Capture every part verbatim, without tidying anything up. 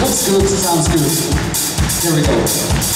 looks good, sounds good. Here we go.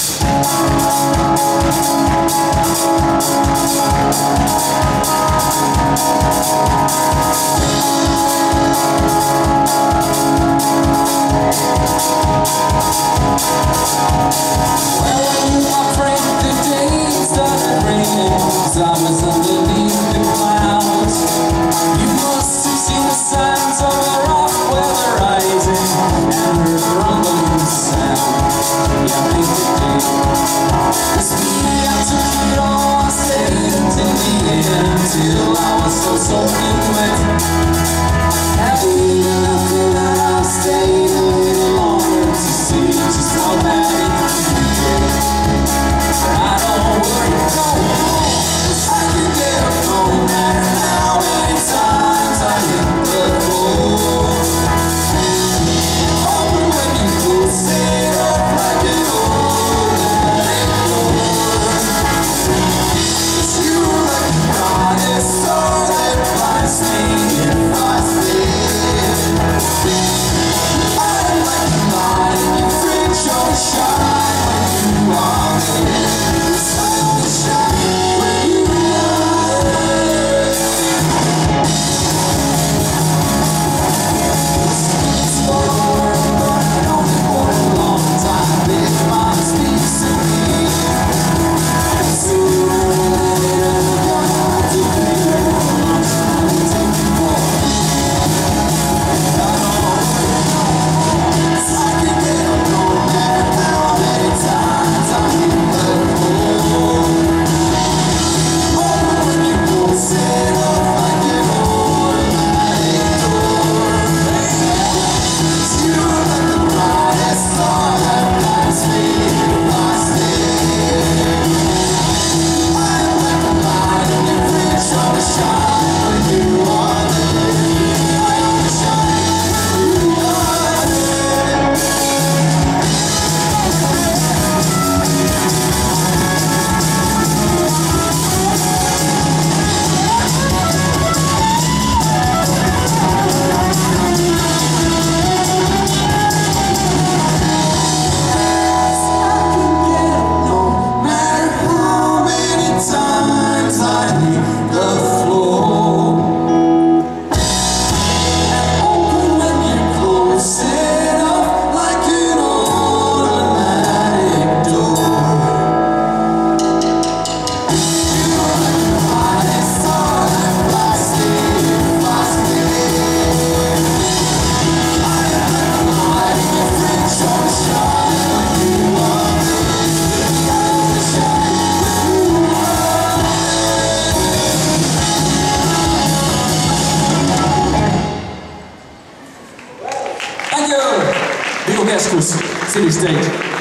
Till I was so soaking wet. Have you been looking that I stayed a little longer to see just how bad it can get? But I don't worry, no, I can get up no matter how many times I hit the floor. Oh, but when you close it up like an old it's you like a goddess. Vigo Gascos, City Stage.